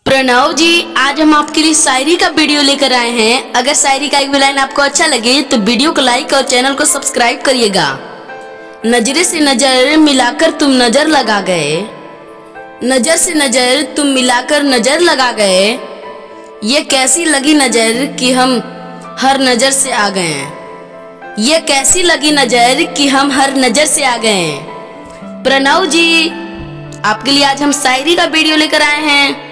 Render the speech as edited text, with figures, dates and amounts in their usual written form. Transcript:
प्रणव जी, आज हम आपके लिए शायरी का वीडियो लेकर आए हैं। अगर शायरी का एक भी लाइन आपको अच्छा लगे तो वीडियो को लाइक और चैनल को सब्सक्राइब करिएगा। नजरे से नजर मिलाकर तुम नजर लगा गए, नजर से नजर तुम मिलाकर नजर लगा गए। ये कैसी लगी नजर कि हम हर नजर से आ गए हैं, ये कैसी लगी नजर कि हम हर नजर से आ गए हैं। प्रणव जी, आपके लिए आज हम शायरी का वीडियो लेकर आए हैं।